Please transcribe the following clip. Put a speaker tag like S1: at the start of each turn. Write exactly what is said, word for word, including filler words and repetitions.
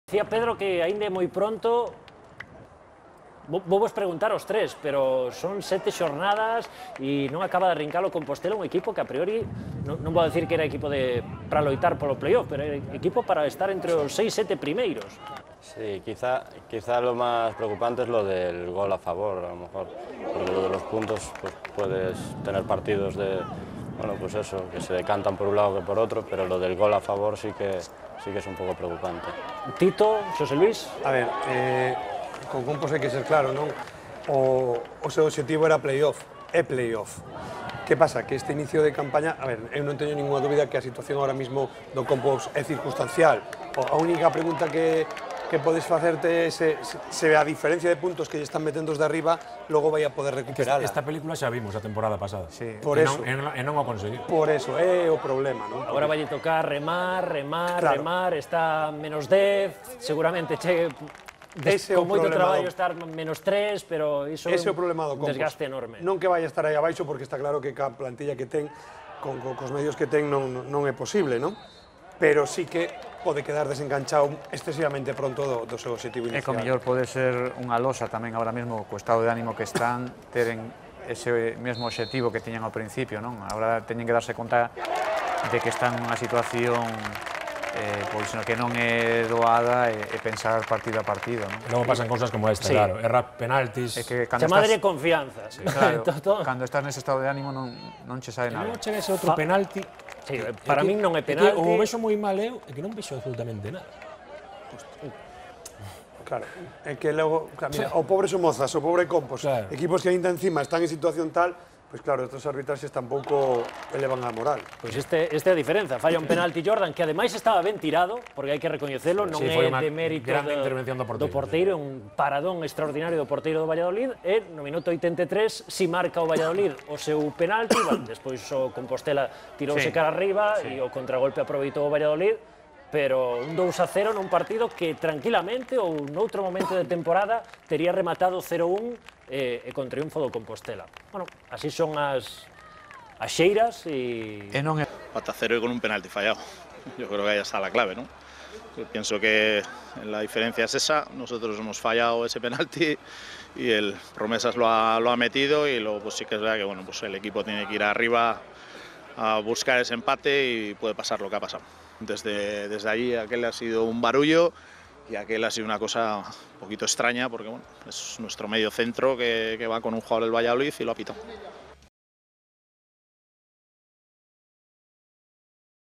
S1: Decía Pedro que aínda é moi pronto. Vou vos preguntar os tres, pero son sete xornadas e non acaba de arrincar o Compostela, un equipo que a priori, non, non vou dicir que era equipo de, para loitar polo playoff, pero era equipo para estar entre os seis, sete primeiros.
S2: Sí, quizá, quizá lo más preocupante es lo del gol a favor, a lo mejor, porque lo de los puntos pues puedes tener partidos de, bueno, pues eso, que se decantan por un lado que por otro, pero lo del gol a favor sí que, sí que es un poco preocupante.
S1: Tito, Xosé Luis?
S3: A ver, eh, con Compos hai que ser claro, non? O, o seu objetivo era playoff, é playoff. Que pasa? Que este inicio de campaña, a ver, eu non teño ninguna dúbida que a situación ahora mismo do Compos é circunstancial. O, a única pregunta que, que podes facerte é se, se a diferencia de puntos que lle están metendo os de arriba, logo vai a poder recuperala.
S4: Esta película xa vimos a temporada pasada.
S3: Sí, por
S4: e
S3: eso.
S4: Non, e non o conseguiu.
S3: Por eso, é o problema, non?
S1: Agora vai tocar remar, remar,
S3: Claro.
S1: remar, está menos dez, seguramente chegue... Des,
S3: Ese é o
S1: con moito
S3: problema
S1: traballo
S3: do...
S1: estar menos tres, pero iso
S3: Ese é
S1: é
S3: o problema do
S1: un
S3: Compos.
S1: desgaste enorme.
S3: Non que vai a estar aí abaixo, porque está claro que ca plantilla que ten, con, con cos medios que ten, non, non é posible, non? Pero sí que pode quedar desenganchado excesivamente pronto do, do seu objetivo
S5: E
S3: inicial.
S5: co mellor pode ser unha losa tamén agora mesmo co estado de ánimo que están, teren ese mesmo objetivo que tiñan ao principio, non? Agora teñen que darse conta de que están nunha situación eh, pois que non é doada e, e pensar partido a partido, non?
S4: E logo pasan cousas como esta,
S1: Sí.
S4: claro, errar penaltis.
S5: É que cando
S1: Chamade de
S5: estás,
S1: confianza. Sí.
S5: claro,
S1: Todo-
S5: cando estás nese estado de ánimo non, non che sabe
S4: E
S5: nada.
S4: non chega ese outro
S1: Fa-
S4: penalti.
S1: Sí,
S4: que-
S1: para
S4: que-
S1: min non é
S4: que
S1: penalti.
S4: O vexo moi mal eu e que non vexo absolutamente nada.
S3: Claro, é que logo, claro, mira, o pobre Somozas, o pobre Compos,
S4: Claro.
S3: equipos que ainda encima están en situación tal, pois pues claro, estos arbitraxes tampouco elevan a moral.
S1: Pois este, este é a diferenza, falla un penalti Jordan que ademais estaba ben tirado, porque hai que recoñecelo, non
S4: Sí,
S1: é
S4: foi unha
S1: de mérito
S4: grande
S1: do,
S4: intervención do porteiro,
S1: do porteiro, é un paradón extraordinario do porteiro do Valladolid, e no minuto oitenta e tres si marca o Valladolid o seu penalti, bueno, despois o Compostela tirouse
S5: Sí.
S1: cara arriba e o contragolpe aproveitou o Valladolid, pero un dous a cero nun partido que tranquilamente ou noutro momento de temporada tería rematado cero un e, e con triunfo do Compostela. Bueno, así son as as xeiras e...
S5: E non é
S6: cuatro a cero y con un penalti fallado. Yo creo que ahí está la clave, ¿no? Yo pienso que la diferencia es esa. Nosotros hemos fallado ese penalti y el Promesas lo ha, lo ha metido, y luego pues sí que es verdad que bueno, pues el equipo tiene que ir arriba a buscar ese empate y puede pasar lo que ha pasado. Desde, desde allí aquel ha sido un barullo y aquel ha sido una cosa un poquito extraña, porque bueno, es nuestro medio centro que, que va con un jugador del Valladolid y lo ha pitado.